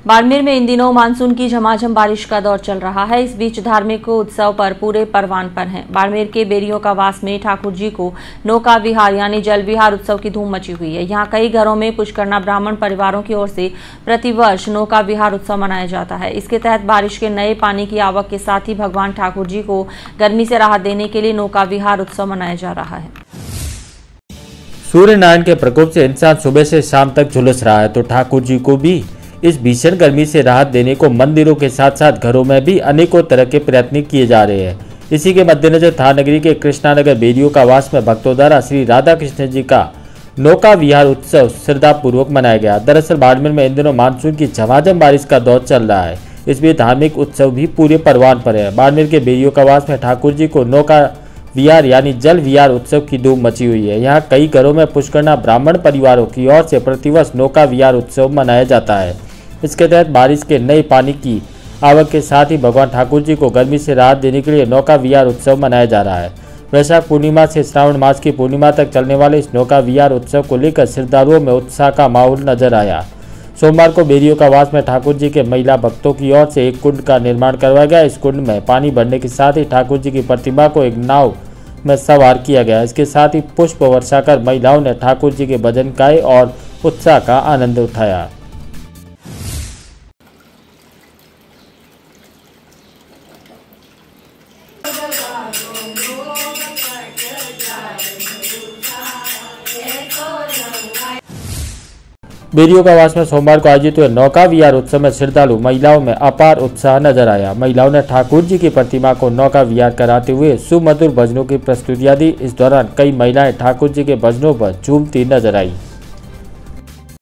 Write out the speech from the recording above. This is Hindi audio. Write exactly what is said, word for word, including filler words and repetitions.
बाड़मेर में इन दिनों मानसून की झमाझम बारिश का दौर चल रहा है। इस बीच धार्मिक उत्सव पर पूरे परवान पर हैं। बाड़मेर के बेरियों का वास में ठाकुर जी को नौका विहार यानी जल विहार उत्सव की धूम मची हुई है। यहाँ कई घरों में पुष्करना ब्राह्मण परिवारों की ओर से प्रतिवर्ष नौका विहार उत्सव मनाया जाता है। इसके तहत बारिश के नए पानी की आवक के साथ ही भगवान ठाकुर जी को गर्मी से राहत देने के लिए नौका विहार उत्सव मनाया जा रहा है। सूर्य नारायण के प्रकोप से इंसान सुबह से शाम तक झुलस रहा है, तो ठाकुर जी को भी इस भीषण गर्मी से राहत देने को मंदिरों के साथ साथ घरों में भी अनेकों तरह के प्रयत्न किए जा रहे हैं। इसी के मद्देनजर थाना नगरी के कृष्णानगर बेरियों का वास में भक्तों द्वारा श्री राधा कृष्ण जी का नौका विहार उत्सव श्रद्धापूर्वक मनाया गया। दरअसल बाड़मेर में इन दिनों मानसून की झमाझम बारिश का दौर चल रहा है। इस बीच धार्मिक उत्सव भी पूरे परवान पर है। बाड़मेर के बेरियों का वास में ठाकुर जी को नौका विहार यानी जल विहार उत्सव की धूम मची हुई है। यहाँ कई घरों में पुष्करना ब्राह्मण परिवारों की ओर से प्रतिवर्ष नौका विहार उत्सव मनाया जाता है। इसके तहत बारिश के नए पानी की आवक के साथ ही भगवान ठाकुर जी को गर्मी से राहत देने के लिए नौका विहार उत्सव मनाया जा रहा है। वैशाख पूर्णिमा से श्रावण मास की पूर्णिमा तक चलने वाले इस नौका विहार उत्सव को लेकर श्रद्धालुओं में उत्साह का माहौल नजर आया। सोमवार को बेरियों का वास में ठाकुर जी के महिला भक्तों की ओर से एक कुंड का निर्माण करवाया गया। इस कुंड में पानी भरने के साथ ही ठाकुर जी की प्रतिमा को एक नाव में सवार किया गया। इसके साथ ही पुष्प वर्षा कर महिलाओं ने ठाकुर जी के भजन गाए और उत्साह का आनंद उठाया। बेरियों का वास में सोमवार को आयोजित हुए नौका विहार उत्सव में श्रद्धालु महिलाओं में अपार उत्साह नजर आया। महिलाओं ने ठाकुर जी की प्रतिमा को नौका विहार कराते हुए सुमधुर भजनों की प्रस्तुतियां दी। इस दौरान कई महिलाएं ठाकुर जी के भजनों पर झूमती नजर आई।